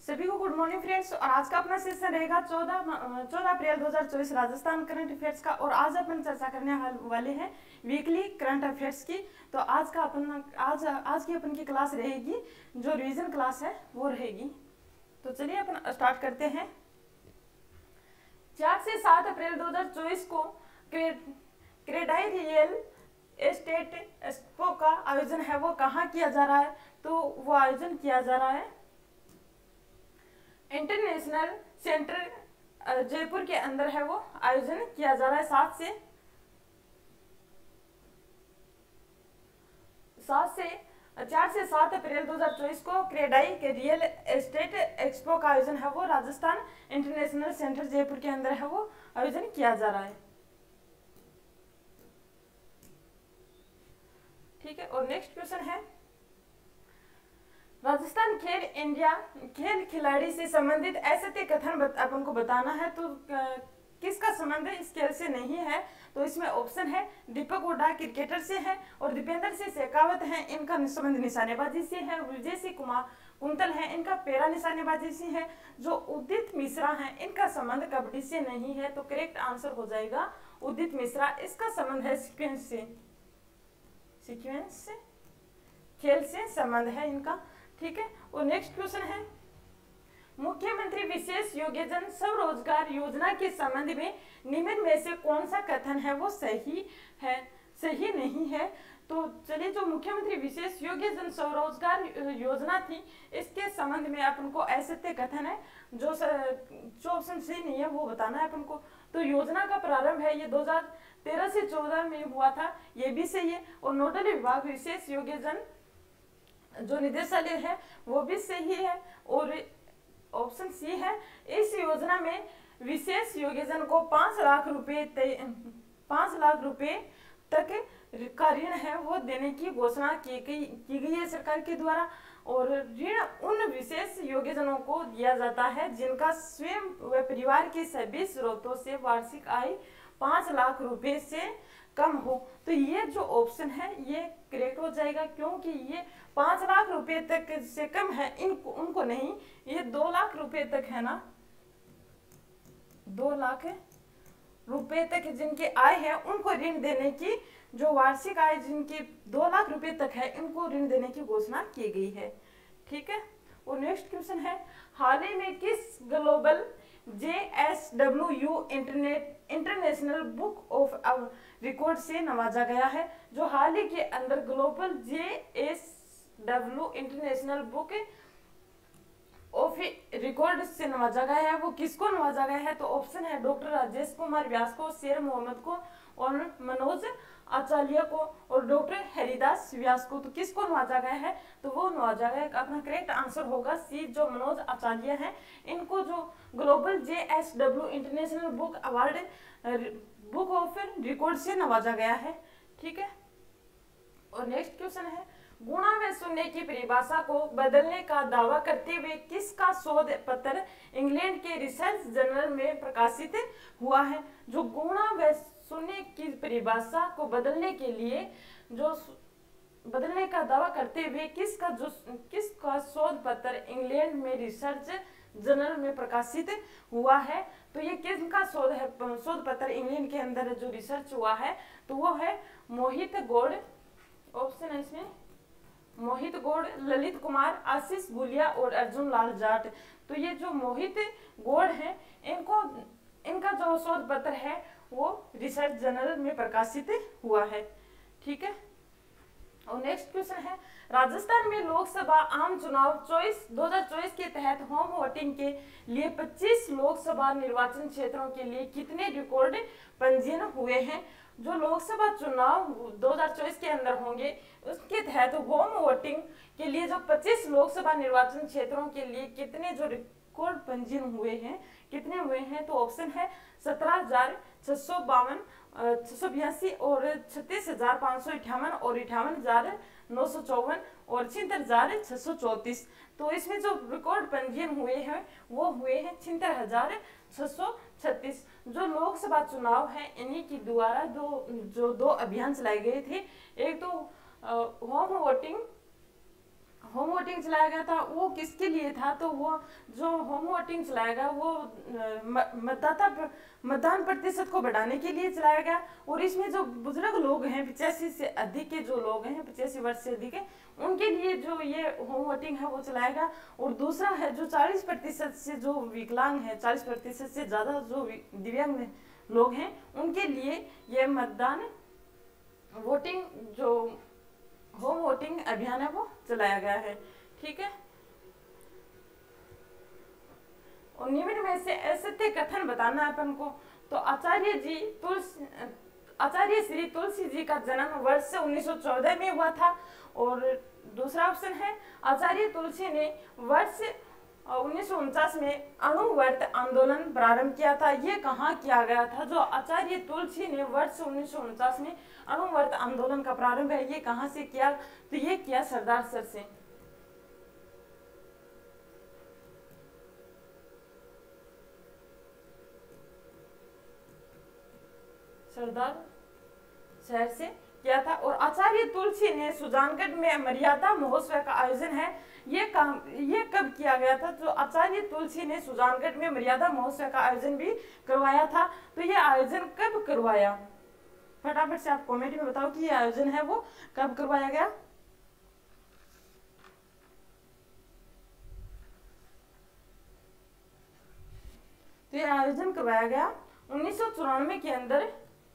सभी को good morning friends. और आज का अपना सेशन रहेगा 14 अप्रैल 2024 राजस्थान करंट अफेयर्स का। और आज अपन चर्चा करने वाले हैं वीकली करंट अफेयर्स की। तो आज की अपन की क्लास रहेगी, जो रिवीजन क्लास है वो रहेगी। तो चलिए अपन स्टार्ट करते हैं। 4 से 7 अप्रैल 2024 को क्रेडाई रियल एस्टेट एक्सपो का आयोजन है वो कहाँ किया जा रहा है? तो वो आयोजन किया जा रहा है इंटरनेशनल सेंटर जयपुर के अंदर है, वो आयोजन किया जा रहा है 4 से 7 अप्रैल 2024 को क्रेडाई के रियल एस्टेट एक्सपो का आयोजन है वो राजस्थान इंटरनेशनल सेंटर जयपुर के अंदर है वो आयोजन किया जा रहा है। ठीक है। और नेक्स्ट क्वेश्चन है, राजस्थान खेल इंडिया खेल खिलाड़ी से संबंधित ऐसे कथन अपन को बताना है। तो किसका संबंध इस खेल से नहीं है? तो इसमें ऑप्शन है दीपक हुड्डा क्रिकेटर से है, और दीपेंद्र सिंह शेखावत है, इनका संबंध निशानेबाजी से है। विजय सिंह कुमार कुंतल है, इनका पैरा निशानेबाजी से है। जो उदित मिश्रा है, इनका संबंध कबड्डी से नहीं है। तो करेक्ट आंसर हो जाएगा उदित मिश्रा। इसका संबंध है सीक्वेंस से खेल से संबंध है इनका। ठीक है। और नेक्स्ट क्वेश्चन है, मुख्यमंत्री विशेष योग्यजन स्वरोजगार योजना के संबंध में निम्न में से कौन सा कथन है वो सही नहीं है? तो चलिए, जो मुख्यमंत्री विशेष योग्यजन स्वरोजगार योजना थी, इसके संबंध में अपन को ऐसे कथन है जो ऑप्शन सही नहीं है वो बताना है अपन को। तो योजना का प्रारंभ है ये 2013 से 14 में हुआ था, ये भी सही है। और नोडल विभाग विशेष योग्यजन जो निदेशालय है वो भी सही है। और ऑप्शन सी है, इस योजना में विशेष योग्यजन को 5 लाख रुपए तक का ऋण है वो देने की घोषणा की गई है सरकार के द्वारा। और ऋण उन विशेष योग्यजनों को दिया जाता है जिनका स्वयं व परिवार के सभी स्रोतों से वार्षिक आय 5 लाख रुपए से कम हो। तो ये जो ऑप्शन है ये करेक्ट हो जाएगा, क्योंकि ये 5 लाख रुपए तक से कम है उनको नहीं, ये 2 लाख रुपए तक है ना, 2 लाख रुपए तक जिनकी आय है उनको ऋण देने की, जो वार्षिक आय जिनकी 2 लाख रुपए तक है, इनको ऋण देने की घोषणा की गई है। ठीक है। और नेक्स्ट क्वेश्चन है, हाल ही में किस global JSWU international book of record से नवाजा गया है? जो हाल ही के अंदर global JSWU international book of record से नवाजा गया है, वो किसको नवाजा गया है? तो ऑप्शन है डॉक्टर राजेश कुमार व्यास को, शेर मोहम्मद को, और मनोज आचार्य को, और डॉक्टर हरिदास व्यास को। तो किसको नवाजा गया है? तो वो नवाजा गया, अपना करेक्ट आंसर होगा सी, जो मनोज आचार्य हैं, इनको जो global JSWU international book award book of record से नवाजा गया है। ठीक है। और नेक्स्ट क्वेश्चन है, गुणा व शून्य की परिभाषा को बदलने का दावा करते हुए किसका शोध पत्र इंग्लैंड के रिसर्च जर्नल में प्रकाशित हुआ है? जो गुणा व शून्य की परिभाषा को बदलने के लिए जो बदलने का दावा करते हुए किसका शोध पत्र इंग्लैंड में रिसर्च जर्नल में प्रकाशित हुआ है? तो ये किसका शोध पत्र इंग्लैंड के अंदर जो रिसर्च हुआ है, तो वो है मोहित गौड़। ऑप्शन है इसमें मोहित गौड़, ललित कुमार, आशीष गुलिया और अर्जुन लाल जाट। तो ये जो मोहित गौड़ है, इनका जो शोध पत्र है वो रिसर्च जर्नल में प्रकाशित हुआ है। ठीक है। और नेक्स्ट क्वेश्चन है, राजस्थान में लोकसभा आम चुनाव 2024 के तहत होम वोटिंग के लिए 25 लोकसभा निर्वाचन क्षेत्रों के लिए कितने रिकॉर्ड पंजीयन हुए हैं? जो लोकसभा चुनाव 2024 के अंदर होंगे उसके तहत होम वोटिंग के लिए जो 25 लोकसभा निर्वाचन क्षेत्रों के लिए कितने जो रिकॉर्ड पंजीयन हुए हैं, कितने हुए हैं? तो ऑप्शन है 17,652, 682 और 36,558 और 58,954 और 76,634। तो इसमें जो रिकॉर्ड पंजीयन हुए हैं वो हुए हैं 76,636। जो लोकसभा चुनाव है इन्हीं की द्वारा दो अभियान चलाए गए थे। एक तो होम वोटिंग वोटिंग चलाया गया था वो किसके लिए था, तो वो जो होम वोटिंग चलाया गया वो मतदान प्रतिशत को बढ़ाने के लिए चलाया गया। और इसमें जो बुजुर्ग लोग हैं 85 से अधिक के जो लोग हैं 85 वर्ष से अधिक है उनके लिए जो ये होम वोटिंग है वो चलाया गया। और दूसरा है जो 40% से जो विकलांग है, 40% से ज्यादा जो दिव्यांग लोग हैं उनके लिए ये मतदान वोटिंग जो होम वोटिंग अभियान है वो चलाया गया है। ठीक है, और निम्न में से असत्य कथन बताना है अपन को। तो आचार्य श्री तुलसी जी का जन्म वर्ष 1914 में हुआ था। और दूसरा ऑप्शन है आचार्य तुलसी ने वर्ष 1949 में अणुव्रत आंदोलन प्रारंभ किया था। ये कहाँ किया गया था, जो आचार्य तुलसी ने वर्ष 1949 में अणुव्रत आंदोलन का प्रारंभ है ये कहाँ से किया, तो ये किया सरदार सर से। सरदार शहर से किया था। और आचार्य तुलसी ने सुजानगढ़ में मर्यादा महोत्सव का आयोजन है ये कब किया गया था, तो आचार्य तुलसी ने सुजानगढ़ में मर्यादा महोत्सव का आयोजन भी करवाया था। तो ये आयोजन कब करवाया, फटाफट से आप कमेंट में बताओ कि ये आयोजन है वो कब करवाया गया। तो ये आयोजन करवाया गया 1994 के अंदर।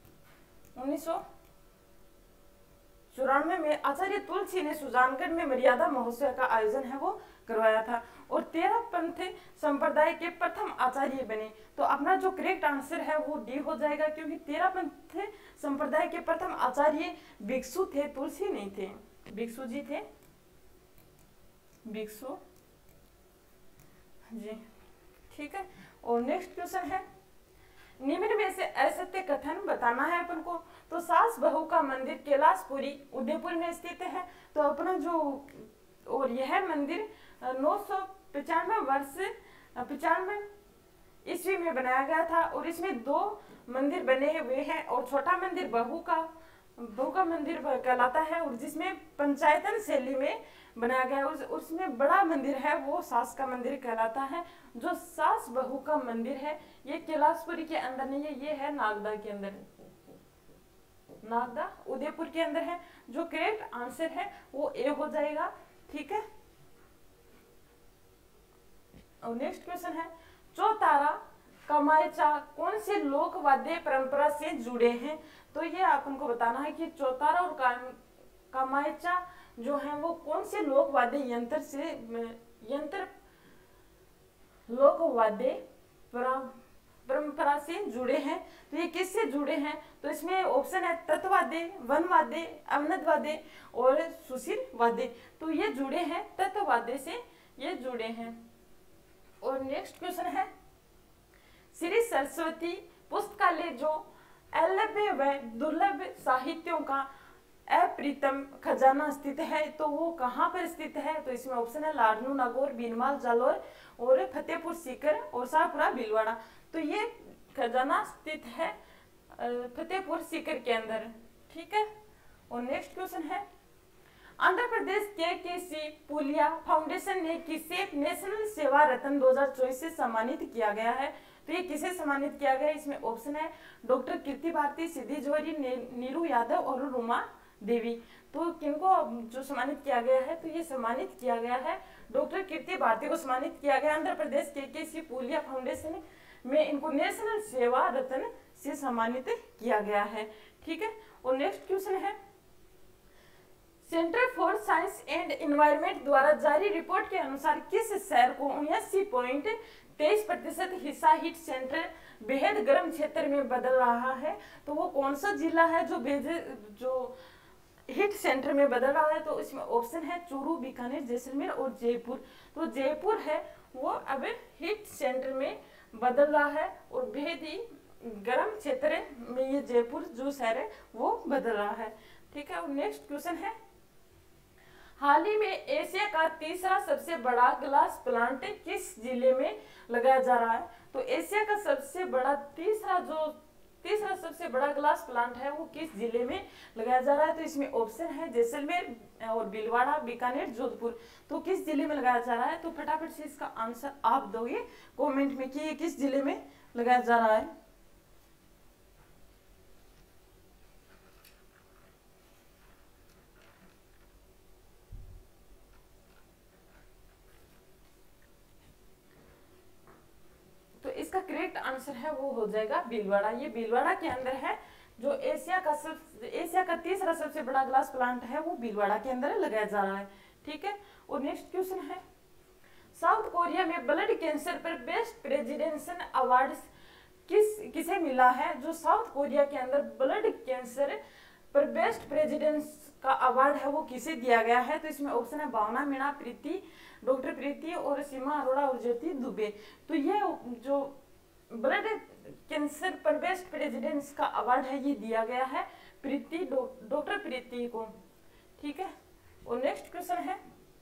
1994 में आचार्य तुलसी ने सुजानगढ़ में मर्यादा महोत्सव का आयोजन है वो करवाया था। और 13 पंथ संप्रदाय के प्रथम आचार्य बने। तो अपना जो करेक्ट आंसर है वो डी हो जाएगा, क्योंकि 13 पंथ संप्रदाय के प्रथम आचार्य भिक्षु थे, तुलसी नहीं थे, भिक्षु जी थे, भिक्षु जी। ठीक है, और नेक्स्ट क्वेश्चन है निम्न में से असत्य कथन बताना है अपन को। तो सास बहू का मंदिर कैलाशपुरी उदयपुर में स्थित है। तो अपना जो और यह मंदिर 995 ईस्वी में बनाया गया था। और इसमें 2 मंदिर बने हुए हैं। और छोटा मंदिर बहू का मंदिर कहलाता है, और जिसमें पंचायतन शैली में बनाया गया है। उसमें बड़ा मंदिर है वो सास का मंदिर कहलाता है। जो सास बहू का मंदिर है ये कैलाशपुरी के अंदर नहीं है, ये है नागदा के अंदर, नागदा उदयपुर के अंदर है। जो करेक्ट आंसर है वो ए हो जाएगा। ठीक है, और नेक्स्ट क्वेश्चन है चौतारा कमायचा कौन से लोक वाद्य परंपरा से जुड़े हैं। तो ये आपको बताना है कि चौतारा और कमायचा जो है वो कौन से लोक वाद्य लोक वाद्य परंपरा से जुड़े हैं। तो ये किससे जुड़े हैं, तो इसमें ऑप्शन है तत्ववाद्य, वनवाद्य, अवनदवाद्य और सुशील वाद्य। तो ये जुड़े हैं, तत्ववाद्य से ये जुड़े हैं। और नेक्स्ट क्वेश्चन है श्री सरस्वती पुस्तकालय जो अल्लभ्य व दुर्लभ साहित्यों का अप्रीतम खजाना स्थित है, तो वो कहाँ पर स्थित है। तो इसमें ऑप्शन है लाडनू, नागौर, बीनमाल, जालोर और फतेहपुर सीकर और शाहपुरा भीलवाड़ा। तो ये खजाना स्थित है फतेहपुर सीकर के अंदर। ठीक है, और नेक्स्ट क्वेश्चन है आंध्र प्रदेश के पुलिया फाउंडेशन ने किसे नेशनल सेवा रत्न 2024 से सम्मानित किया गया है। तो ये किसे सम्मानित किया गया है, इसमें ऑप्शन है डॉक्टर कीर्ति भारती, सिद्धि जौहरी, नीरू यादव और रुमा देवी। तो किनको जो सम्मानित किया गया है, तो ये सम्मानित किया गया है डॉक्टर कीर्ति भारती को सम्मानित किया गया। आंध्र प्रदेश के पुलिया फाउंडेशन में इनको नेशनल सेवा रत्न से सम्मानित किया गया है। ठीक है, और नेक्स्ट क्वेश्चन है centre for science and environment द्वारा जारी रिपोर्ट के अनुसार किस शहर को 79.23% हिस्सा हीट सेंटर बेहद गर्म क्षेत्र में बदल रहा है। तो वो कौन सा जिला है जो हीट सेंटर में बदल रहा है। तो इसमें ऑप्शन है चूरू, बीकानेर, जैसलमेर और जयपुर। तो जयपुर है वो अब हीट सेंटर में बदल रहा है और बेहद ही गर्म क्षेत्र में ये जयपुर जो शहर है वो बदल रहा है। ठीक है, और नेक्स्ट क्वेश्चन है हाल ही में एशिया का तीसरा सबसे बड़ा ग्लास प्लांट किस जिले में लगाया जा रहा है। तो एशिया का सबसे बड़ा तीसरा जो तीसरा सबसे बड़ा ग्लास प्लांट है वो किस जिले में लगाया जा रहा है? तो इसमें ऑप्शन है जैसलमेर और भीलवाड़ा, बीकानेर, जोधपुर। तो किस जिले में लगाया जा रहा है? तो फटाफट से इसका आंसर आप दोगे कमेंट में कि ये किस जिले में लगाया जा रहा है। तो इसका करेक्ट आंसर है वो हो जाएगा भीलवाड़ा। ये भीलवाड़ा के अंदर है, जो एशिया का तीसरा सबसे बड़ा ग्लास प्लांट है वो भीलवाड़ा के अंदर लगाया जा रहा है। ठीक है, और नेक्स्ट क्वेश्चन है, साउथ कोरिया में ब्लड कैंसर पर बेस्ट प्रेसिडेंशियल अवार्ड किसे मिला है? जो साउथ कोरिया के अंदर ब्लड कैंसर पर बेस्ट प्रेसिडेंस का अवार्ड है वो किसे दिया गया है? तो इसमें ऑप्शन है भावना मीणा, प्रीति, डॉक्टर प्रीति और सीमा अरोड़ा और ज्योति दुबे। तो ये जो ब्लड कैंसर पर बेस्ट प्रेसिडेंस का अवार्ड है ये दिया गया है प्रीति, डॉक्टर प्रीति को। ठीक है, और नेक्स्ट क्वेश्चन है,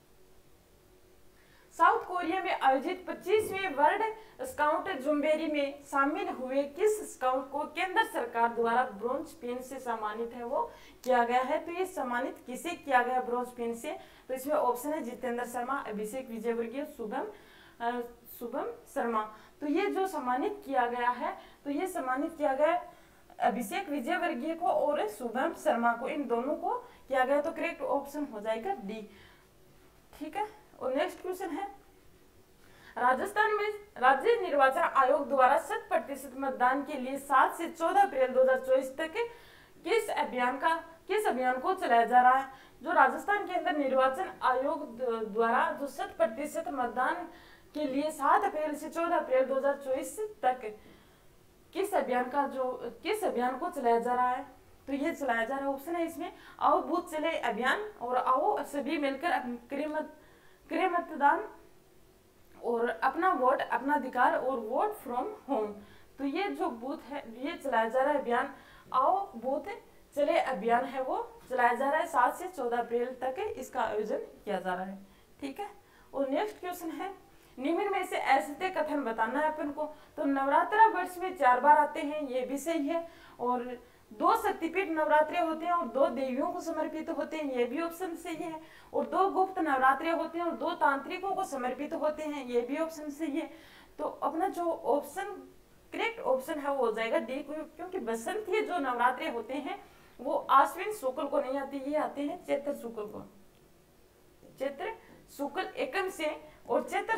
साउथ कोरिया में आयोजित 25वें वर्ल्ड स्काउट जुम्बेरी में शामिल हुए किस स्काउट को केंद्र सरकार द्वारा ब्रॉन्ज पेन से सम्मानित है वो किया गया है? तो ये सम्मानित किसे किया गया ब्रॉन्ज पेन से? तो इसमें ऑप्शन है जितेंद्र शर्मा, अभिषेक विजयवर्गीय, शुभम शर्मा। तो ये जो सम्मानित किया गया है, तो ये सम्मानित किया गया अभिषेक विजयवर्गीय को और शुभम शर्मा को, इन दोनों को किया गया। तो करेक्ट ऑप्शन हो जाएगा डी। ठीक है, और नेक्स्ट क्वेश्चन है, राजस्थान में राज्य निर्वाचन आयोग द्वारा 100% मतदान के लिए 7 से 14 अप्रैल 2024 तक किस अभियान को चलाया जा रहा है? जो राजस्थान के अंदर निर्वाचन आयोग द्वारा जो 100% मतदान के लिए 7 अप्रैल से 14 अप्रैल 2024 तक किस अभियान को चलाया जा रहा है? तो ये चलाया जा रहा है, ऑप्शन है इसमें आओ बूथ चले अभियान और आओ सभी मिलकर करें मतदान और अपना वोट अपना अधिकार और वोट फ्रॉम होम। तो ये जो बूथ है ये चलाया जा रहा है अभियान, आओ बूथ चले अभियान है वो चलाया जा रहा है 7 से 14 अप्रैल तक इसका आयोजन किया जा रहा है। ठीक है, और नेक्स्ट क्वेश्चन है, निम्न में से ऐसे कथन बताना है अपन को। तो नवरात्रा वर्ष में 4 बार आते हैं, ये भी सही है, और 2 शक्तिपीठ नवरात्रे होते हैं और 2 देवियों को समर्पित होते हैं, ये भी ऑप्शन सही है, और 2 गुप्त नवरात्रे होते हैं और 2 तांत्रिकों को समर्पित होते हैं, ये भी ऑप्शन सही है। तो अपना जो ऑप्शन करेक्ट ऑप्शन है वो हो जाएगा डी, क्योंकि बसंत के जो नवरात्रे होते हैं वो आश्विन शुक्ल को नहीं आते, ये आते हैं चैत्र शुक्ल को, चैत्र शुक्ल एकम से, और चैत्र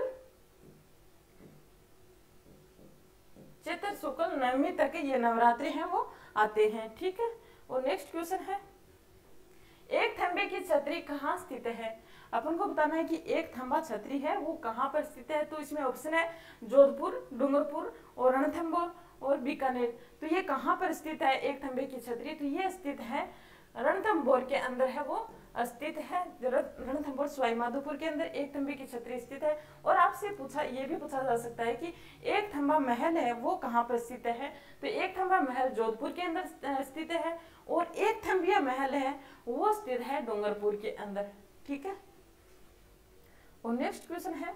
शुक्ल नवमी तक ये नवरात्रि हैं वो आते हैं। ठीक है, और नेक्स्ट क्वेश्चन है, एक थंबे की छतरी कहाँ स्थित है? अपन को बताना है कि एक थंबा छतरी है वो कहाँ पर स्थित है। तो इसमें ऑप्शन है जोधपुर, डूंगरपुर और रणथंबोर और बीकानेर। तो ये कहाँ पर स्थित है एक थंबे की छतरी? तो ये स्थित है रणथंबोर के अंदर है वो स्थित है, रणथंबोर सवाई माधोपुर के अंदर एक थंबे की छतरी स्थित है। और आपसे ये भी पूछा जा सकता है कि एक थंबा महल है वो कहाँ पर स्थित है? तो एक थंबा महल जोधपुर के अंदर स्थित है और एक थंबिया महल है वो स्थित है डूंगरपुर के अंदर। ठीक है, और नेक्स्ट क्वेश्चन है,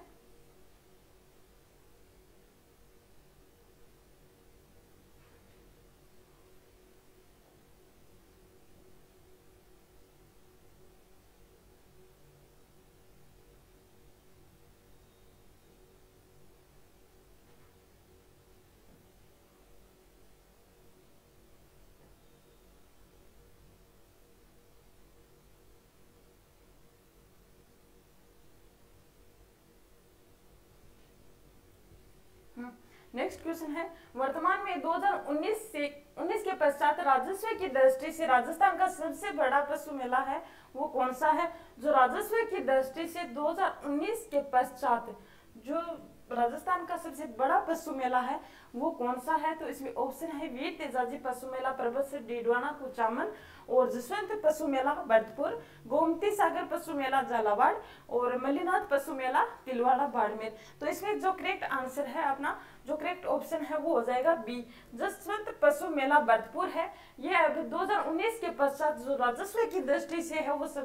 नेक्स्ट क्वेश्चन है, वर्तमान में 2019 के पश्चात राजस्व की दृष्टि से राजस्थान का सबसे बड़ा पशु मेला है वो कौन सा है? जो राजस्व की दृष्टि से 2019 के पश्चात जो राजस्थान का सबसे बड़ा पशु मेला है वो कौन सा है? तो इसमें ऑप्शन है वीर तेजाजी पशु मेला पर्वत से डीडवाना कुचामन और जसवंत पशु मेला भरतपुर, गोमती सागर पशु मेला झालावाड़ और मल्लीनाथ पशु मेला तिलवाड़ा बाड़मेर। तो इसमें जो करेक्ट आंसर है अपना जो करेक्ट ऑप्शन है वो हो जाएगा बी, जसवंत पशु मेला भरतपुर है। ये अब 2019 के पश्चात जो राजस्व की दृष्टि से है वो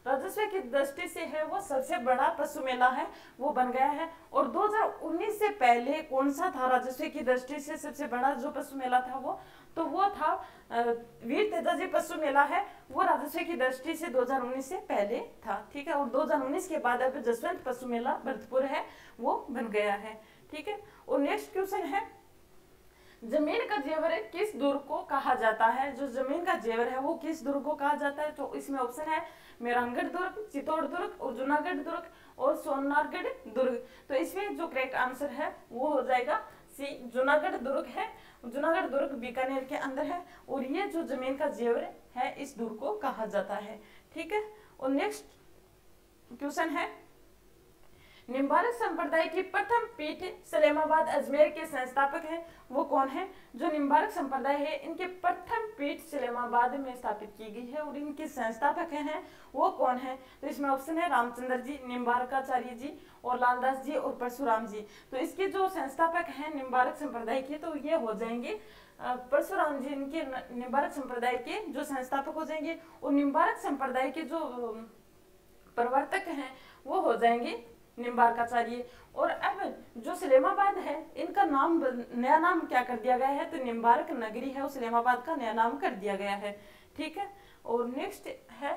राजस्व की दृष्टि से है वो सबसे बड़ा पशु मेला है, वो बन गया है। और 2019 से पहले कौन सा था राजस्व की दृष्टि से सबसे बड़ा जो पशु मेला था वो था वीर तेजाजी पशु मेला है, वो राजस्व की दृष्टि से 2019 से पहले था, ठीक है। और 2019 के बाद अब जसवंत पशु मेला भरतपुर है वो बन गया है, ठीक है। और नेक्स्ट क्वेश्चन है, जमीन का जेवर किस दुर्ग को कहा जाता है? जो जमीन का जेवर है वो किस दुर्ग को कहा जाता है? तो इसमें ऑप्शन है मेहरानगढ़ दुर्ग, चित्तौड़ दुर्ग और जूनागढ़ दुर्ग और सोनारगढ़ दुर्ग। तो इसमें जो करेक्ट आंसर है वो हो जाएगा सी, जूनागढ़ दुर्ग है। जूनागढ़ दुर्ग बीकानेर के अंदर है और ये जो जमीन का जेवर है इस दुर्ग को कहा जाता है, ठीक है। और नेक्स्ट क्वेश्चन है, निम्बारक संप्रदाय की प्रथम पीठ सलेमाबाद अजमेर के संस्थापक हैं, वो कौन है? जो निम्बारक संप्रदाय है इनके प्रथम पीठ सलेमाबाद में स्थापित की गई है और इनके संस्थापक हैं वो कौन है? तो इसमें ऑप्शन है रामचंद्र जी, निम्बारकाचार्य जी और लालदास जी और परशुराम जी। तो इसके जो संस्थापक हैं निम्बारक संप्रदाय के तो ये हो जाएंगे परशुराम जी, इनके निम्बारक संप्रदाय के जो संस्थापक हो जाएंगे। और निम्बारक संप्रदाय के जो प्रवर्तक हैं वो हो जाएंगे निम्बारकाचार्य। और अब जो सलेमाबाद है इनका नाम नया नाम क्या कर दिया गया है? तो निम्बारक नगरी है, उस सलेमाबाद का नया नाम कर दिया गया है, ठीक है। और नेक्स्ट है,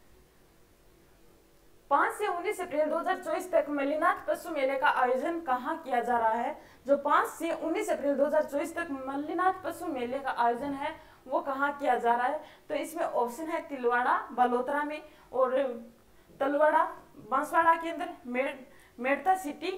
5 से 19 अप्रैल 2024 तक मल्लीनाथ पशु मेले का आयोजन कहाँ किया जा रहा है? जो 5 से 19 अप्रैल 2024 तक मल्लीनाथ पशु मेले का आयोजन है वो कहाँ किया जा रहा है? तो इसमें ऑप्शन है तिलवाड़ा बालोतरा में और तलवाड़ा बांसवाड़ा के अंदर, मेड़ता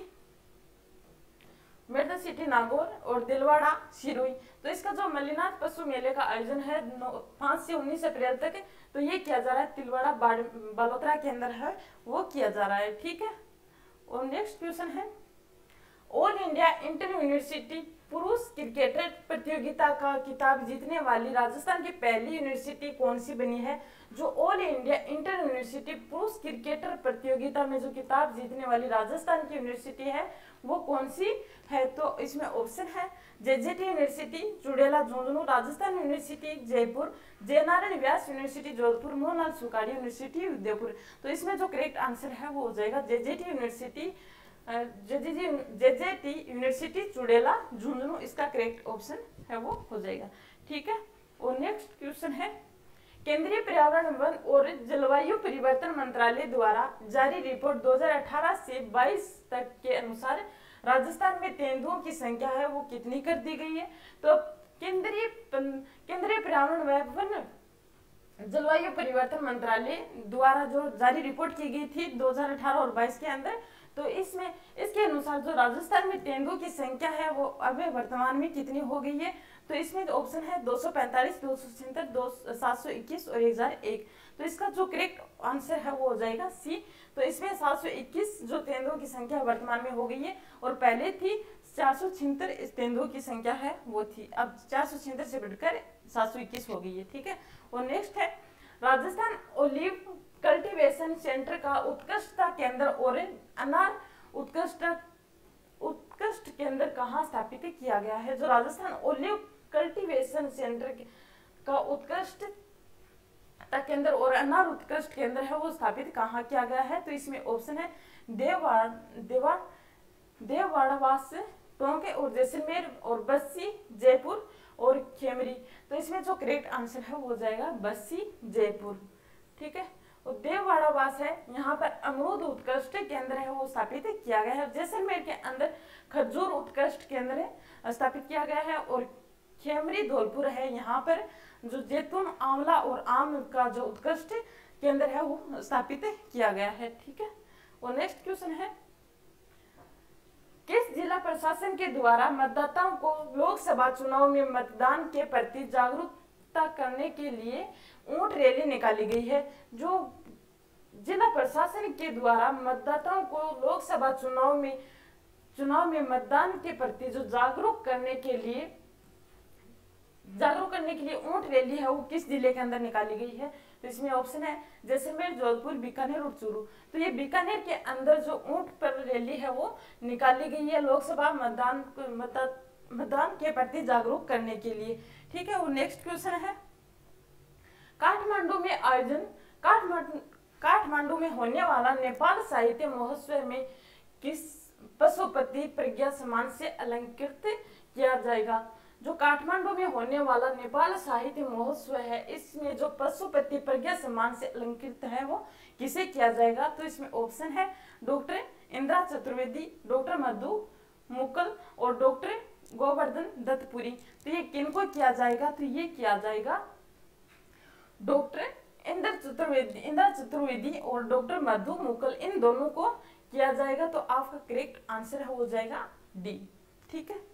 सिटी नागौर और दिलवाड़ा सिरोही। तो इसका जो मल्लीनाथ पशु मेले का आयोजन है 5 से 19 अप्रैल तक तो ये किया जा रहा है तिलवाड़ा बालोतरा के अंदर है वो किया जा रहा है, ठीक है। और नेक्स्ट क्वेश्चन है, ऑल इंडिया इंटर यूनिवर्सिटी पुरुष क्रिकेटर प्रतियोगिता का खिताब जीतने वाली राजस्थान की पहली यूनिवर्सिटी कौन सी बनी है? जो ऑल इंडिया इंटर यूनिवर्सिटी पुरुष क्रिकेटर प्रतियोगिता में जो खिताब जीतने वाली राजस्थान की यूनिवर्सिटी है वो कौन सी है? तो इसमें ऑप्शन है JJT university Chudela Jhunjhunu, Rajasthan university Jaipur, Jainarayan Vyas university Jodhpur, Mohanlal Sukhadia university Udaipur. तो इसमें जो करेक्ट आंसर है वो हो जाएगा JJT university, JJT university Chudela Jhunjhunu, इसका करेक्ट ऑप्शन है वो हो जाएगा, ठीक है। और नेक्स्ट क्वेश्चन है, केंद्रीय पर्यावरण वन और जलवायु परिवर्तन मंत्रालय द्वारा जारी रिपोर्ट 2018 से 22 तक के अनुसार राजस्थान में तेंदुओं की संख्या है वो कितनी कर दी गई है? तो केंद्रीय पर्यावरण वन जलवायु परिवर्तन मंत्रालय द्वारा जो जारी रिपोर्ट की गई थी 2018 और 22 के अंदर, तो इसमें इसके अनुसार जो राजस्थान में तेंदुओं की संख्या है वो अभी वर्तमान में कितनी हो गई है? तो इसमें ऑप्शन है 245, 276, 721 और 1001। तो इसका जो करेक्ट आंसर है वो हो जाएगा सी। तो इसमें 721 जो तेंदुओं की संख्या वर्तमान में हो गई है और पहले थी 476 इस तेंदुओं की संख्या है वो थी, अब 476 से बढ़कर 721 हो गई है, ठीक है। और नेक्स्ट है, राजस्थान ओलिव कल्टीवेशन सेंटर का उत्कृष्टता केंद्र और अनार उत्कृष्ट केंद्र कहाँ स्थापित किया गया है? जो राजस्थान ओलिव कल्टीवेशन सेंटर का उत्कृष्टता केंद्र और अनार उत्कृष्ट केंद्र है वो स्थापित कहाँ किया गया है? तो इसमें ऑप्शन है देववाड़ावास, टोंके और जैसलमेर और बस्सी जयपुर और खेमरी। तो इसमें जो करेक्ट आंसर है वो हो जाएगा बस्सी जयपुर, ठीक है। और देववाड़ावास है, यहाँ पर अमरूद उत्कृष्ट केंद्र है वो स्थापित किया गया है। जैसलमेर के अंदर खजूर उत्कृष्ट केंद्र स्थापित किया गया है और खेमरी धौलपुर है, यहाँ पर जो जैतून, आंवला और आम का जो उत्कृष्ट केंद्र है वो स्थापित किया गया है, ठीक है। और नेक्स्ट क्वेश्चन है, किस जिला प्रशासन के द्वारा मतदाताओं को लोकसभा चुनाव में मतदान के प्रति जागरूकता करने के लिए ऊंट रैली निकाली गई है? जो जिला प्रशासन के द्वारा मतदाताओं को लोकसभा चुनाव में मतदान के प्रति जो जागरूक करने के लिए ऊंट रैली है वो किस जिले के अंदर निकाली गई है? तो इसमें ऑप्शन है जैसलमेर, जोधपुर, बीकानेर और चूरू। तो ये बीकानेर के अंदर जो ऊंट पर रैली है वो निकाली गई है लोकसभा मतदान के प्रति जागरूक करने के लिए, ठीक है। और नेक्स्ट क्वेश्चन है, काठमांडू काठमांडू में होने वाला नेपाल साहित्य महोत्सव में किस पशुपति प्रज्ञा सम्मान से अलंकृत किया जाएगा? जो काठमांडू में होने वाला नेपाल साहित्य महोत्सव है, इसमें जो पशुपति प्रज्ञा सम्मान से अलंकृत है वो किसे किया जाएगा? तो इसमें ऑप्शन है डॉक्टर इंदिरा चतुर्वेदी, डॉक्टर मधु मुकुल और डॉक्टर गोवर्धन दत्तपुरी। तो ये किनको किया जाएगा? तो ये किया जाएगा डॉक्टर इंदिरा चतुर्वेदी और डॉक्टर मधु मुकुल, इन दोनों को किया जाएगा। तो आपका करेक्ट आंसर हो जाएगा डी। ठीक है,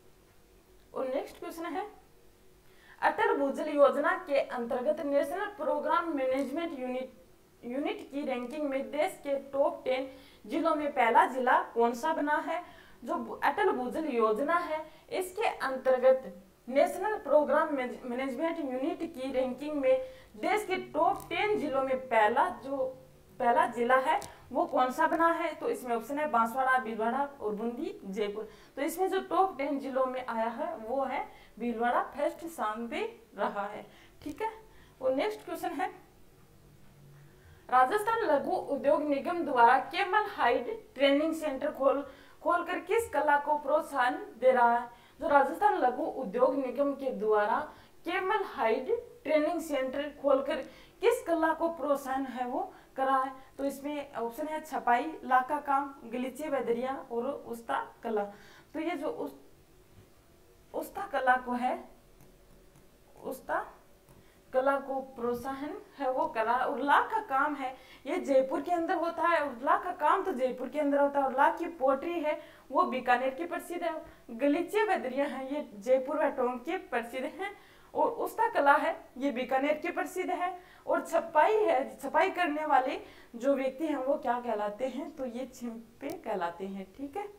और नेक्स्ट क्वेश्चन है, अटल भूजल योजना के अंतर्गत नेशनल प्रोग्राम मैनेजमेंट यूनिट की रैंकिंग में देश के टॉप 10 जिलों में पहला जिला कौन सा बना है? जो अटल भूजल योजना है, इसके अंतर्गत नेशनल प्रोग्राम मैनेजमेंट यूनिट की रैंकिंग में देश के टॉप 10 जिलों में पहला जिला है वो कौन सा बना है? तो इसमें ऑप्शन है बांसवाड़ा, भीलवाड़ा और बूंदी, जयपुर। तो इसमें जो टॉप 10 जिलों में आया है वो है भीलवाड़ा, फर्स्ट स्थान पे रहा है। ठीक है, और नेक्स्ट क्वेश्चन है, राजस्थान लघु उद्योग निगम द्वारा केमल हाइड ट्रेनिंग सेंटर खोलकर किस कला को प्रोत्साहन दे रहा है? जो राजस्थान लघु उद्योग निगम के द्वारा केमल हाइड ट्रेनिंग सेंटर खोलकर किस कला को प्रोत्साहन है वो करा है? तो इसमें ऑप्शन है छपाई, लाका काम, गलीचे वैदरिया और उस्ता कला। तो ये जो उस्ता कला को है, उस्ता कला को प्रोत्साहन है वो करा। और लाख का काम है ये जयपुर के अंदर होता है, और लाख का काम तो जयपुर के अंदर होता है। और लाख की पोट्री है वो बीकानेर की प्रसिद्ध है। गलीचे वैदरिया है ये जयपुर व टोंक के प्रसिद्ध हैं। और उस्ता कला है ये बीकानेर की प्रसिद्ध है। और छपाई है, छपाई करने वाले जो व्यक्ति हैं वो क्या कहलाते हैं? तो ये छिंपे कहलाते हैं। ठीक है,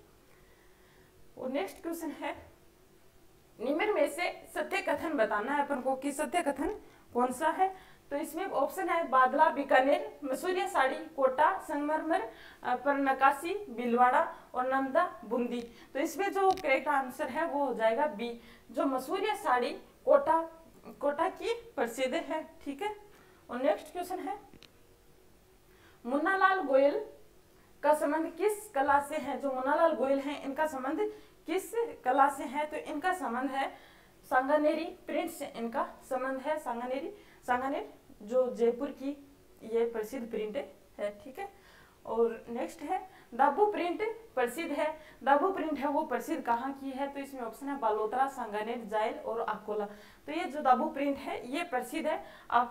और नेक्स्ट क्वेश्चन है, निम्न में से सत्य कथन बताना है अपन को कि सत्य कथन कौन सा है? तो इसमें ऑप्शन है बादला, बीकानेर, मसूरिया साड़ी, कोटा, संगमरमर पर नकाशी, भीलवाड़ा और नमदा, बूंदी। तो इसमें जो करेक्ट आंसर है वो हो जाएगा बी, जो मसूरिया साड़ी कोटा की प्रसिद्ध है। ठीक है, और नेक्स्ट क्वेश्चन है, मुन्नालाल गोयल का संबंध किस कला से है? जो मुन्नालाल गोयल हैं इनका संबंध किस कला से है? तो इनका संबंध है सांगानेरी प्रिंट से इनका संबंध है। सांगानेर जो जयपुर की ये प्रसिद्ध प्रिंट है। ठीक है, और नेक्स्ट है दाबू प्रिंट प्रसिद्ध है। दाबू प्रिंट है वो प्रसिद्ध कहाँ की है? तो इसमें ऑप्शन है बालोतरा, सांगानेर, जायल और अकोला। तो ये जो दाबू प्रिंट है ये प्रसिद्ध है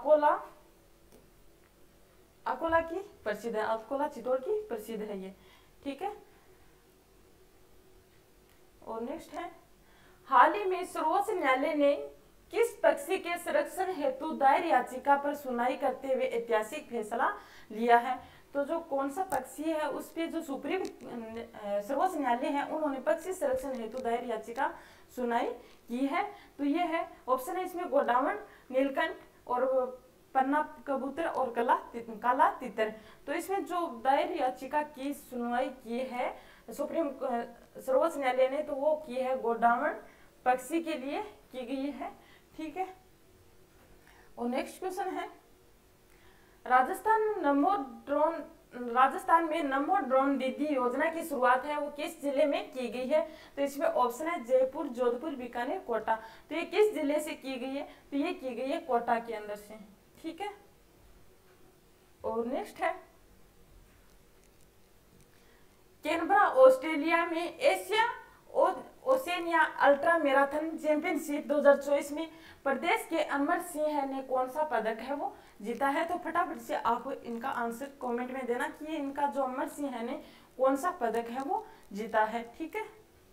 अकोला की प्रसिद्ध है, अकोला चित्तौड़ की प्रसिद्ध है ये। ठीक है, और नेक्स्ट है, हाल ही में सर्वोच्च न्यायालय ने किस पक्षी के संरक्षण हेतु दायर याचिका पर सुनवाई करते हुए ऐतिहासिक फैसला लिया है? तो जो कौन सा पक्षी है उस पे जो सुप्रीम सर्वोच्च न्यायालय है उन्होंने पक्षी संरक्षण हेतु दायर याचिका सुनवाई की है। तो ये है ऑप्शन है इसमें गोडावण, नीलकंठ और पन्ना कबूतर और काला तितर। तो इसमें जो दायर याचिका की सुनवाई की है सुप्रीम सर्वोच्च न्यायालय ने, तो वो की है गोडावण पक्षी के लिए की गई है। ठीक है, और नेक्स्ट क्वेश्चन है, राजस्थान में नमो ड्रोन दीदी योजना की शुरुआत है वो किस जिले में की गई है? तो इसमें ऑप्शन है जयपुर, जोधपुर, बीकानेर, कोटा। तो ये किस जिले से की गई है? तो ये की गई है कोटा के अंदर से। ठीक है, और नेक्स्ट है, कैनबरा ऑस्ट्रेलिया में Asia Oceania ultra marathon championship 2024 में प्रदेश के अमर सिंह ने कौन सा पदक है वो जीता है? तो फटाफट से आप इनका आंसर कमेंट में देना कि इनका जो अमर सिंह ने कौन सा पदक है वो जीता है। ठीक है,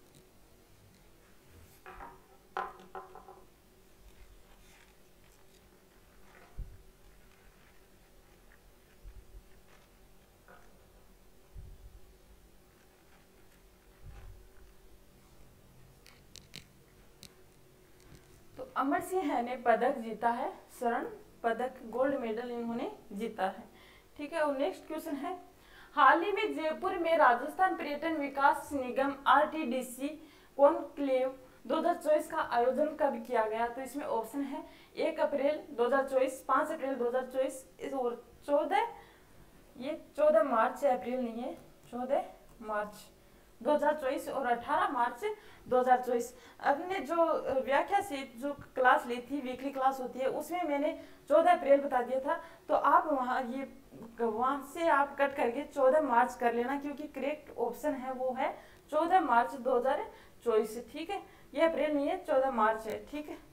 अमर सिंह ने पदक जीता है, स्वर्ण पदक, गोल्ड मेडल इन्होंने जीता है। ठीक है, और नेक्स्ट क्वेश्चन है, हाल ही में जयपुर में राजस्थान पर्यटन विकास निगम RTDC कॉन्क्लेव 2024 का आयोजन कब किया गया? तो इसमें ऑप्शन है 1 अप्रैल 2024, 5 अप्रैल 2024 और 14 ये 14 मार्च से अप्रैल नहीं है, 14 मार्च 2024 और 18 मार्च 2024। अपने जो व्याख्या से जो क्लास ली थी, वीकली क्लास होती है, उसमें मैंने 14 अप्रैल बता दिया था। तो आप वहाँ से आप कट करके 14 मार्च कर लेना, क्योंकि करेक्ट ऑप्शन है वो है 14 मार्च 2024। ठीक है, ये अप्रैल नहीं है, 14 मार्च है। ठीक है,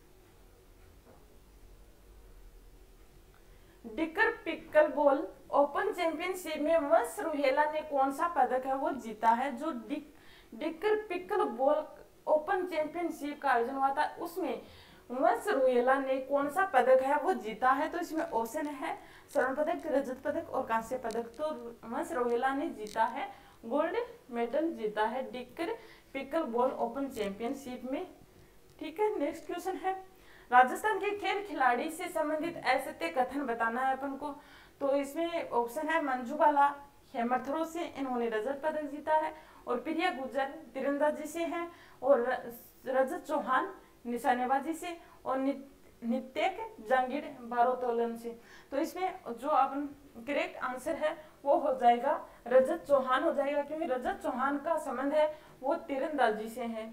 Dicker pickleball open championship में वंश रुहेला ने कौन सा पदक है वो जीता है। जो Dicker pickleball open championship का आयोजन हुआ था, उसमें वंश रुहेला ने कौन सा पदक है वो जीता है। तो इसमें ऑप्शन है स्वर्ण पदक, रजत पदक और कांस्य पदक। तो वंश रुहेला ने जीता है, गोल्ड मेडल जीता है Dicker pickleball open championship में। ठीक है, नेक्स्ट क्वेश्चन है, राजस्थान के खेल खिलाड़ी से संबंधित असत्य कथन बताना है अपन को। तो इसमें ऑप्शन है मंजू बाला हैमर थ्रो से इन्होंने रजत पदक जीता है, और प्रिया गुर्जर तीरंदाजी से हैं, और रजत चौहान निशानेबाजी से, और नित्यक जंगीर भारोत्तोलन से। तो इसमें जो अपन करेक्ट आंसर है वो हो जाएगा रजत चौहान हो जाएगा, क्योंकि रजत चौहान का संबंध है वो तीरंदाजी से है,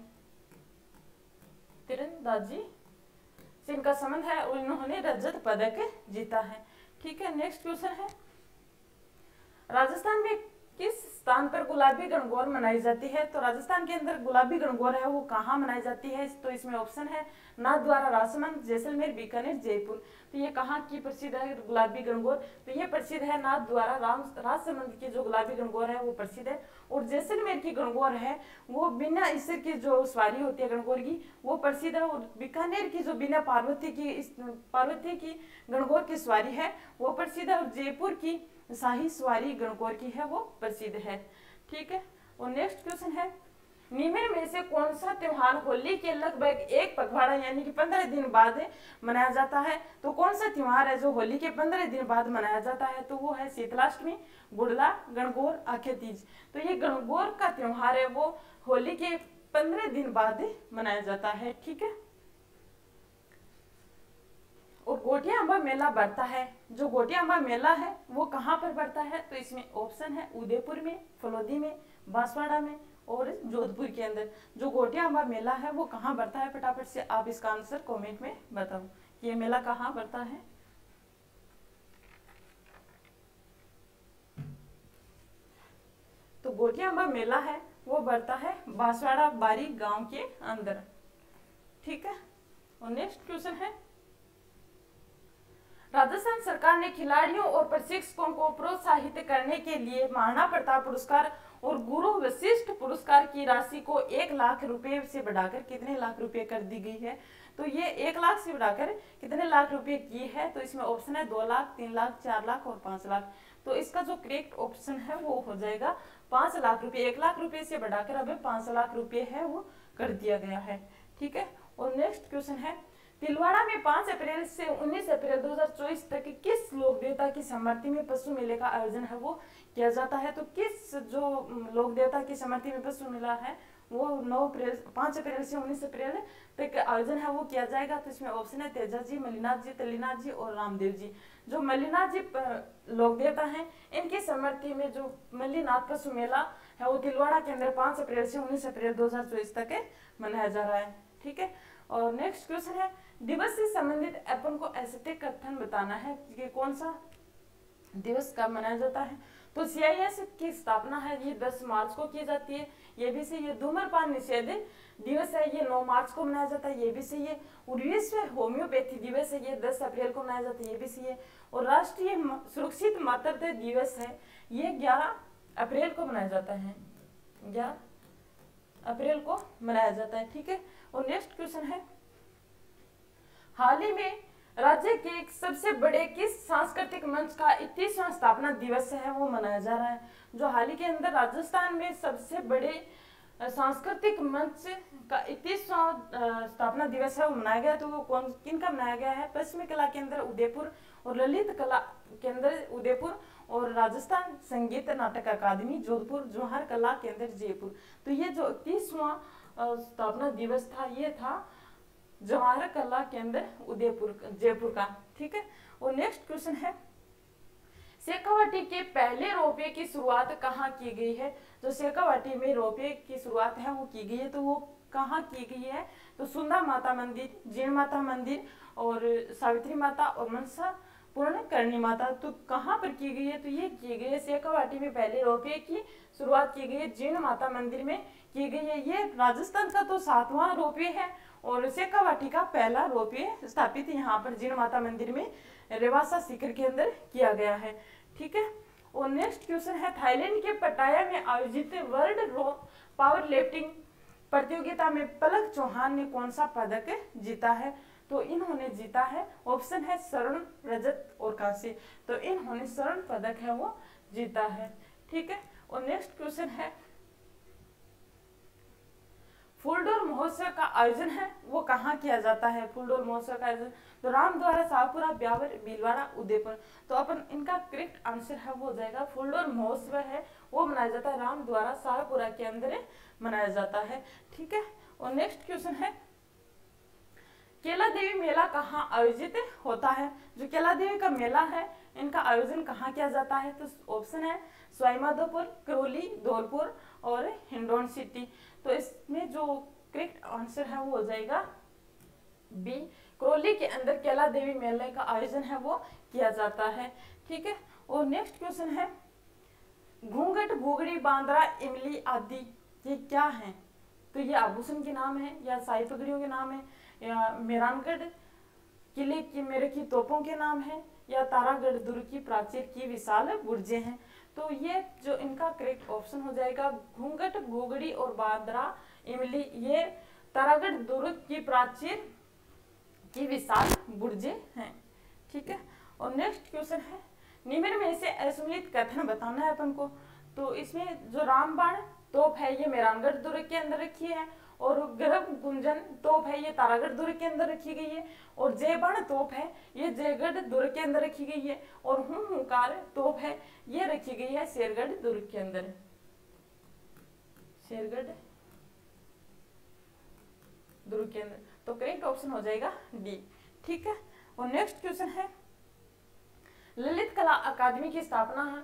तीरंदाजी से इनका संबंध है और इन्होंने रजत पदक जीता है। ठीक है, नेक्स्ट क्वेश्चन है, राजस्थान में किस स्थान पर गुलाबी गणगौर मनाई जाती है। तो राजस्थान के अंदर गुलाबी गणगौर है वो कहाँ मनाई जाती है। तो इसमें ऑप्शन है नाथद्वारा, राजसमंद, जैसलमेर, बीकानेर, जयपुर। तो ये कहाँ की प्रसिद्ध है गुलाबी गणगौर। तो ये प्रसिद्ध है नाथद्वारा, राजसमंद की जो गुलाबी गणगौर है वो प्रसिद्ध है, और जैसलमेर की गणगौर है वो बिना ईश्वर की जो सवारी होती है गणगौर की वो प्रसिद्ध है, और बीकानेर की जो बिना पार्वती की गणगौर की सवारी है वो प्रसिद्ध है, और जयपुर की शाही सवारी गणगौर की है वो प्रसिद्ध है। ठीक है, और नेक्स्ट क्वेश्चन है, निम्न में से कौन सा त्योहार होली के लगभग एक पखवाड़ा यानी कि 15 दिन बाद मनाया जाता है। तो कौन सा त्योहार है जो होली के 15 दिन बाद मनाया जाता है। तो वो है शीतलाष्टमी, गुड़ला, गणगौर, आखे तीज। तो ये गणगौर का त्योहार है वो होली के 15 दिन बाद मनाया जाता है। ठीक है, और गोटिया अम्बा मेला बढ़ता है, जो गोटिया अम्बा मेला है वो कहाँ पर बढ़ता है। तो इसमें ऑप्शन है उदयपुर में, फलोदी में, बांसवाड़ा में और जोधपुर के अंदर। जो गोटिया अम्बा मेला है वो कहाँ बढ़ता है, फटाफट से आप इसका आंसर कमेंट में बताओ, ये मेला कहाँ बढ़ता है। तो गोटिया अम्बा मेला है वो बढ़ता है बांसवाड़ा बारी गांव के अंदर। ठीक है, और नेक्स्ट क्वेश्चन है, राजस्थान सरकार ने खिलाड़ियों और प्रशिक्षकों को प्रोत्साहित करने के लिए महाराणा प्रताप पुरस्कार और गुरु वशिष्ठ पुरस्कार की राशि को 1 लाख रुपए से बढ़ाकर कितने लाख रुपए कर दी गई है। तो ये 1 लाख से बढ़ाकर कितने लाख रुपए की है। तो इसमें ऑप्शन है 2 लाख, 3 लाख, 4 लाख और 5 लाख। तो इसका जो करेक्ट ऑप्शन है वो हो जाएगा 5 लाख रुपए। 1 लाख रुपए से बढ़ाकर अभी 5 लाख रुपए है वो कर दिया गया है। ठीक है, और नेक्स्ट क्वेश्चन है, तिलवाड़ा में 5 अप्रैल से 19 अप्रैल 2024 तक किस लोक देवता की स्मृति में पशु मेले का आयोजन है वो किया जाता है। तो किस जो लोक देवता की स्मृति में पशु मेला है वो 5 अप्रैल से 19 अप्रैल तक आयोजन है वो किया जाएगा। तो इसमें ऑप्शन है तेजा जी, मल्लीनाथ जी, तल्लीनाथ जी और रामदेव जी। जो मल्लीनाथ जी लोक देवता है इनकी स्मृति में जो मल्लीनाथ पशु मेला है वो तिलवाड़ा के अंदर 5 अप्रैल से 19 अप्रैल 2024 तक मनाया जा रहा है। ठीक है, और नेक्स्ट क्वेश्चन है, दिवस से संबंधित अपन को ऐसे कथन बताना है कि कौन सा दिवस कब मनाया जाता है। तो CIS की स्थापना है ये 10 मार्च को की जाती है, ये भी सही है। धूम्रपान निषेध दिवस है ये 9 मार्च को मनाया जाता है, ये भी सही है। और विश्व होम्योपैथी दिवस है ये 10 अप्रैल को मनाया जाता है, ये भी सही है। और राष्ट्रीय सुरक्षित मातृत्व दिवस है ये 11 अप्रैल को मनाया जाता है, 11 अप्रैल को मनाया जाता है। ठीक है, और नेक्स्ट क्वेश्चन है, हाल ही में राज्य के सबसे बड़े किस सांस्कृतिक मंच का 21वां स्थापना दिवस है वो मनाया जा रहा है। जो हाल ही के अंदर राजस्थान में सबसे बड़े सांस्कृतिक मंच का 21वां स्थापना दिवस है वो मनाया गया। तो वो किन का मनाया गया है, पश्चिमी कला केंद्र उदयपुर और ललित कला केंद्र उदयपुर और राजस्थान संगीत नाटक अकादमी जोधपुर, जौहर कला केंद्र जयपुर। तो ये जो 21वां स्थापना दिवस था ये था जवाहर कला केंद्र उदयपुर जयपुर का। ठीक है, और नेक्स्ट क्वेश्चन है, शेखावाटी के पहले रोपवे की शुरुआत कहाँ की गई है? जो शेखावाटी में रोपवे की शुरुआत है वो की गई है, तो वो कहाँ की गई है? तो सुंदा माता मंदिर, जीण माता मंदिर और सावित्री माता और मनसा पूर्ण करणी माता, तो कहाँ पर की गई है? तो ये की गई है शेखावाटी में पहले रोपवे की शुरुआत की गई है जीण माता मंदिर में की गई है। ये राजस्थान का तो 7वां रोपवे है और शेखावाटी का पहला रोपवे स्थापित यहाँ पर जीण माता मंदिर में रेवासा शिखर के अंदर किया गया है। ठीक है, और नेक्स्ट क्वेश्चन है थाईलैंड के पटाया में आयोजित वर्ल्ड पावर लिफ्टिंग प्रतियोगिता में पलक चौहान ने कौन सा पदक जीता है? तो इन्होंने जीता है, ऑप्शन है स्वर्ण, रजत और कांस्य, तो इन्होंने स्वर्ण पदक है वो जीता है। ठीक है, और नेक्स्ट क्वेश्चन है फूलडोल महोत्सव का आयोजन है वो कहाँ किया जाता है? फूलडोल महोत्सव का आयोजन तो रामद्वारा, शाहपुरा, ब्यावर, भीलवाड़ा, उदयपुर, तो अपन इनका करेक्ट आंसर है वो हो जाएगा फूलडोल महोत्सव है वो मनाया जाता है रामद्वारा, शाहपुरा के अंदर मनाया जाता है। ठीक है, और नेक्स्ट क्वेश्चन है केला देवी मेला कहाँ आयोजित होता है? जो केला देवी का मेला है इनका आयोजन कहाँ किया जाता है? तो ऑप्शन है सवाईमाधोपुर, करौली, धौलपुर और हिंडौन सिटी, तो इसमें जो करेक्ट आंसर है वो हो जाएगा बी, करौली के अंदर केला देवी मेले का आयोजन है वो किया जाता है। ठीक है, और नेक्स्ट क्वेश्चन है घूंघट, घुघड़ी, बांद्रा, इमली आदि ये क्या है? तो ये आभूषण के नाम है या शाही पगड़ियों के नाम है या मेहरानगढ़ किले की मेरे की तोपों के नाम है या तारागढ़ दुर्ग की प्राचीर की विशाल बुर्जें हैं, तो ये जो इनका करेक्ट ऑप्शन हो जाएगा घूंघट, घुघड़ी और बांद्रा, इमली ये तारागढ़ दुर्ग की प्राचीर की विशाल बुर्जें हैं। ठीक है, और नेक्स्ट क्वेश्चन है निम्न में से असममित कथन बताना है अपन को, तो इसमें जो रामबाण तोप है ये मेहरानगढ़ दुर्ग के अंदर रखी है और गर्भ गुंजन तोप है ये तारागढ़ दुर्ग के अंदर रखी गई है और जयबाण तोप है ये जयगढ़ दुर्ग के अंदर रखी गई है और हुंकार तोप है ये रखी गई है शेरगढ़ दुर्ग के अंदर, शेरगढ़ दुर्ग के अंदर, तो करेक्ट ऑप्शन हो जाएगा डी। ठीक है, और नेक्स्ट क्वेश्चन है ललित कला अकादमी की स्थापना है,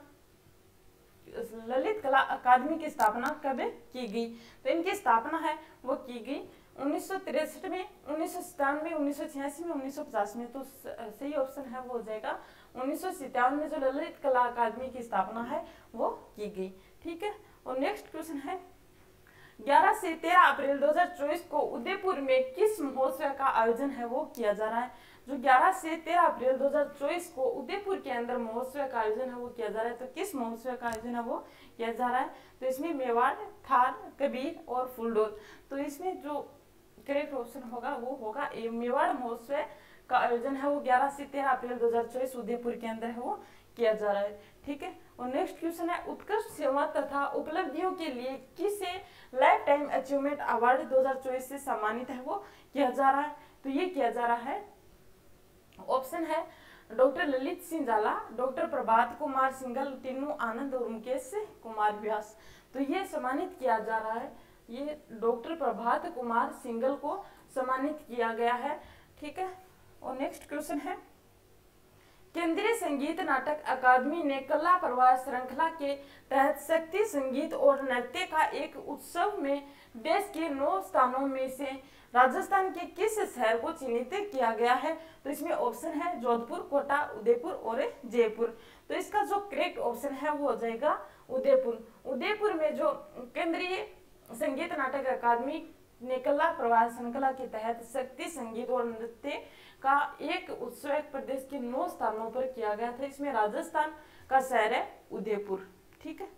ललित कला अकादमी की स्थापना कब की गई? तो इनकी स्थापना है वो की गई 1963 में, 1997 में, 1986 में, 1950 में, तो सही ऑप्शन है वो हो जाएगा 1957 में जो ललित कला अकादमी की स्थापना है वो की गई। ठीक है, और नेक्स्ट क्वेश्चन है 11 से 13 अप्रैल 2024 को उदयपुर में किस महोत्सव का आयोजन है वो किया जा रहा है? जो 11 से 13 अप्रैल 2024 को उदयपुर के अंदर महोत्सव का आयोजन है वो किया जा रहा है, तो किस महोत्सव का आयोजन है वो किया जा रहा है? तो इसमें मेवाड़, थार, कबीर और फूलडोल, तो इसमें जो करेक्ट ऑप्शन होगा वो होगा ए, मेवाड़ महोत्सव का आयोजन है वो 11 से 13 अप्रैल 2024 उदयपुर के अंदर है वो किया जा रहा है। ठीक है, और नेक्स्ट क्वेश्चन है उत्कृष्ट सेवा तथा उपलब्धियों के लिए किसे लाइफ टाइम अचीवमेंट अवार्ड 2024 से सम्मानित है वो किया जा रहा है? तो ये किया जा रहा है, ऑप्शन है डॉक्टर ललित सिंह झाला, डॉक्टर प्रभात कुमार सिंघल, टीनू आनंद और मुकेश कुमार व्यास, तो ये सम्मानित किया जा रहा है, ये डॉक्टर प्रभात कुमार सिंघल को सम्मानित किया गया है। ठीक है, और नेक्स्ट क्वेश्चन है केंद्रीय संगीत नाटक अकादमी ने कला प्रवाह श्रृंखला के तहत शक्ति संगीत और नृत्य का एक उत्सव में देश के 9 स्थानों में से राजस्थान के किस शहर को चिन्हित किया गया है? तो इसमें ऑप्शन है जोधपुर, कोटा, उदयपुर और जयपुर, तो इसका जो करेक्ट ऑप्शन है वो हो जाएगा उदयपुर। उदयपुर में जो केंद्रीय संगीत नाटक अकादमी ने कला प्रवाह श्रृंखला के तहत शक्ति संगीत और नृत्य का एक उत्सव प्रदेश के 9 स्थानों पर किया गया था, इसमें राजस्थान का शहर है उदयपुर। ठीक है,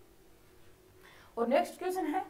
और नेक्स्ट क्वेश्चन है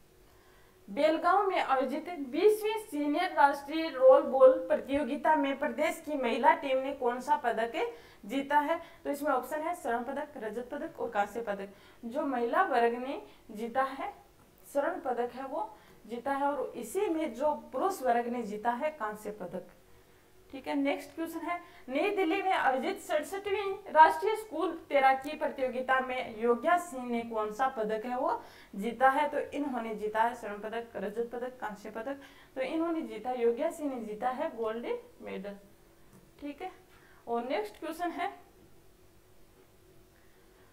बेलगांव में आयोजित 20वीं सीनियर राष्ट्रीय रोल बॉल प्रतियोगिता में प्रदेश की महिला टीम ने कौन सा पदक जीता है? तो इसमें ऑप्शन है स्वर्ण पदक, रजत पदक और कांस्य पदक। जो महिला वर्ग ने जीता है स्वर्ण पदक है वो जीता है और इसी में जो पुरुष वर्ग ने जीता है कांस्य पदक। ठीक है, नेक्स्ट क्वेश्चन है नई दिल्ली में आयोजित 67वीं राष्ट्रीय स्कूल तैराकी प्रतियोगिता में योग्या सिंह ने कौन सा पदक है वो जीता है? तो इन्होंने जीता है स्वर्ण पदक, रजत पदक, कांस्य पदक, तो इन्होंने जीता, योग्या सिंह ने जीता है गोल्ड मेडल। ठीक है, और नेक्स्ट क्वेश्चन है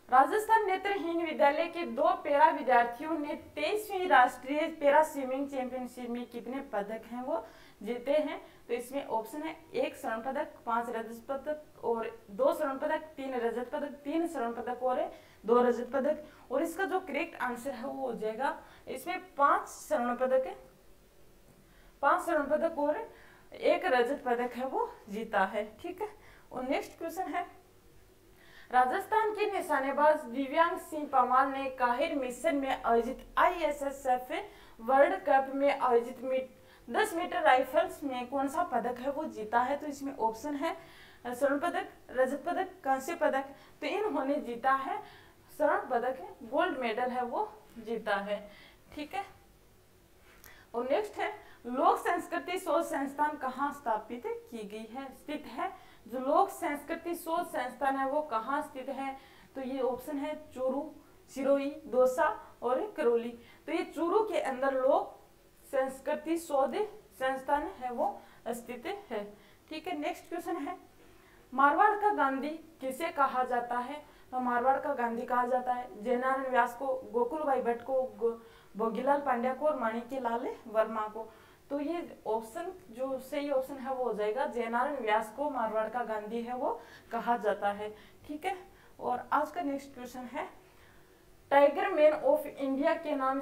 राजस्थान नेत्रहीन विद्यालय के 2 पैरा विद्यार्थियों ने 23वीं राष्ट्रीय पैरा स्विमिंग चैंपियनशिप में कितने पदक हैं वो जीते हैं। तो इसमें ऑप्शन है 1 स्वर्ण पदक, 5 रजत पदक और 2 स्वर्ण पदक, 3 रजत पदक, 3 स्वर्ण पदक और 2 रजत पदक। और इसका जो करेक्ट आंसर है वो हो जाएगा इसमें 5 स्वर्ण पदक है, 5 स्वर्ण पदक और 1 रजत पदक है वो जीता है। ठीक है। और नेक्स्ट क्वेश्चन है, राजस्थान के निशानेबाज दिव्यांग सिंह पंवार ने काहिर मिशन में आयोजित ISSF वर्ल्ड कप में आयोजित 10 मीटर राइफल्स में कौन सा पदक है वो जीता है। तो इसमें ऑप्शन है स्वर्ण पदक, रजत पदक, कांस्य पदक। तो इन्होंने जीता है स्वर्ण पदक है, गोल्ड मेडल है वो जीता है। ठीक है। और नेक्स्ट है, लोक संस्कृति शोध संस्थान कहाँ स्थापित की गई है, स्थित है। जो लोक संस्कृति शोध संस्थान है वो कहाँ स्थित है। तो ये ऑप्शन है चूरू, सिरोही, दौसा और करौली। तो ये चूरू के अंदर लोक संस्कृति शोध संस्थान है वो स्थित है। ठीक है। नेक्स्ट क्वेश्चन है, मारवाड़ का गांधी किसे कहा जाता है। तो मारवाड़ का गांधी कहा जाता है जयनारायण व्यास को, गोकुल भाई भट्ट को, भोगीलाल पांड्या को और माणिक्यलाल वर्मा को। तो ये ऑप्शन जो सही ऑप्शन है वो हो जाएगा जयनारायण व्यास को मारवाड़ का गांधी है वो कहा जाता है। ठीक है। और आज का नेक्स्ट क्वेश्चन है, टाइगर मैन ऑफ इंडिया के नाम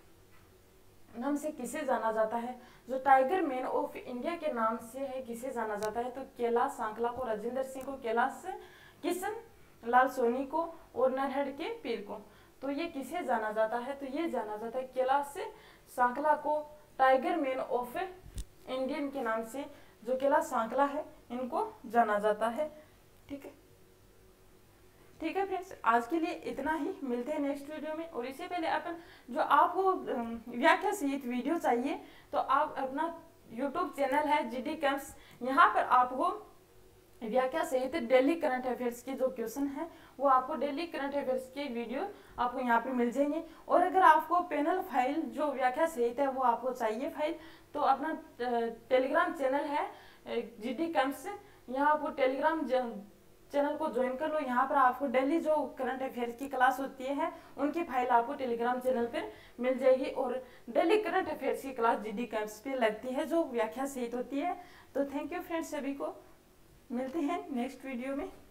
से किसे जाना जाता है। जो टाइगर मैन ऑफ इंडिया के नाम से है किसे जाना जाता है। तो कैलाश सांकला को, राजेंद्र सिंह को, कैलाश किशन लाल सोनी को और नरहर के पीर को। तो ये किसे जाना जाता है। तो ये जाना जाता है कैलाश सांकला को टाइगर मैन ऑफ इंडियन के नाम से, जो कैलाश सांकला है इनको जाना जाता है। ठीक है। ठीक है फ्रेंड्स, आज के लिए इतना ही, मिलते हैं नेक्स्ट वीडियो में। और इससे पहले अपन जो आपको व्याख्या सहित वीडियो चाहिए तो आप अपना YouTube चैनल है GD कैंप्स, यहाँ पर आपको व्याख्या सहित डेली करंट अफेयर्स के जो क्वेश्चन है वो आपको डेली करंट अफेयर्स के वीडियो आपको यहाँ पे मिल जाएंगे। और अगर आपको पैनल फाइल जो व्याख्या सहित है वो आपको चाहिए फाइल, तो अपना टेलीग्राम चैनल है GD कैंप्स, यहाँ आपको टेलीग्राम चैनल को ज्वाइन कर लो। यहाँ पर आपको डेली जो करंट अफेयर्स की क्लास होती है उनकी फाइल आपको टेलीग्राम चैनल पर मिल जाएगी। और डेली करंट अफेयर्स की क्लास GD कैंप्स पे लगती है जो व्याख्या सहित होती है। तो थैंक यू फ्रेंड्स, सभी को मिलते हैं नेक्स्ट वीडियो में।